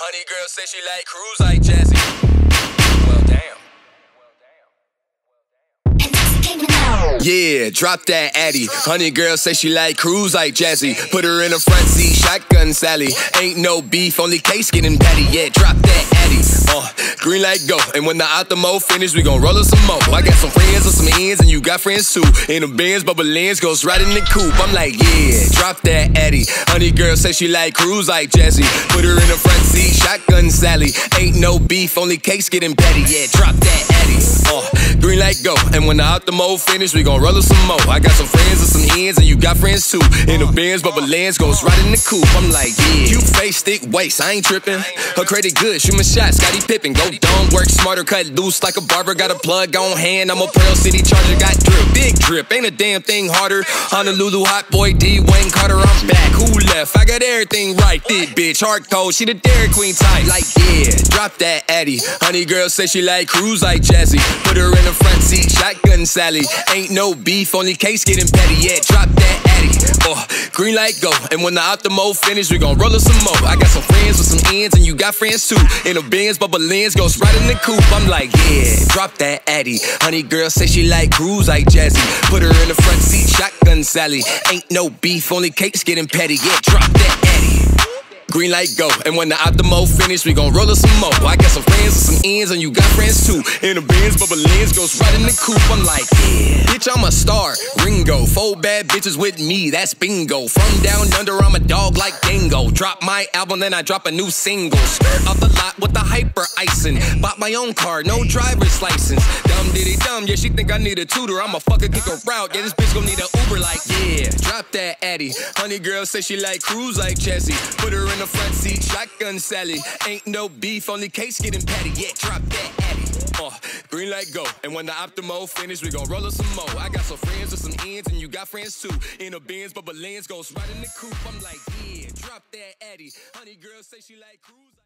Honey girl say she like cruise like Jazzy. Well, damn. Yeah, drop that Addy. Honey girl say she like cruise like Jazzy. Put her in the front seat, shotgun Sally. Ain't no beef, only case getting patty. Yeah, drop that Addy. Green light go. And when the Optimo finish, we gon' roll up some more. I got some friends with some ends, and you got friends too. In the Benz, Bubba Lens goes right in the coupe. I'm like, yeah, drop that Addy. Honey girl say she like cruise like Jazzy. Put her in the front seat, shotgun Sally. Ain't no beef, only case getting patty. Yeah, drop that Addy. Green light go. And when the Optimo finish, we gon' roll up some more. I got some friends with some ends, and you got friends too. In the Benz, Bubba Lens goes right in the coupe. I'm like, yeah, cute face, thick waist, I ain't trippin'. Her credit good, shoot my shot, Scottie Pippen. Go dumb, work smarter, cut loose like a barber. Got a plug on hand, I'm a Pearl City Charger. Got drip, big drip, ain't a damn thing harder. Honolulu hot boy, D. Wayne Carter, I'm back. Who left? I got everything right. Thick bitch, hard cold, she the Dairy Queen type. Like, yeah, drop that Addy. Honey girl say she like cruise like Jazzy. Put her in the front seat, shotgun Sally. Ain't no beef, only case getting petty. Yeah, drop that Addy. Green light go. And when the Optimo finish, we gon' roll up some more. I got some friends with some ends, and you got friends too. In the Benz, Bubba Lens goes right in the coupe. I'm like, yeah, drop that Addy. Honey girl say she like cruise like Jazzy. Put her in the front seat, shotgun Sally. Ain't no beef, only case getting petty. Yeah, drop that Addy. Green light go. And when the Optimo finish, we gon' roll up some more. I got some friends with some ends, and you got friends too. In the Benz, Bubba Lens goes right in the coupe. I'm like, yeah, bitch, I'm a star, Ringo. 4 bad bitches with me, that's bingo. From down under, I'm a dog like Dingo. Drop my album, then I drop a new single. Skirt off the lot with the hyper icing. Bought my own car, no driver's license. Dumb diddy dumb, yeah, she think I need a tutor. I'ma fucking kick her out, yeah, this bitch gon' need an Uber. Like, yeah, drop that Addy. Honey girl say she like cruise like Jazzy. Put her in the front seat, shotgun Sally. Ain't no beef, only case getting patty. Yeah, drop that Addy. Green light go. And when the Optimo finish, we gon' roll up some more. I got some friends with some ends, and you got friends too. In the Benz, Bubba Lens goes right in the coupe. I'm like, yeah, drop that Addy. Honey girl say she like cruise.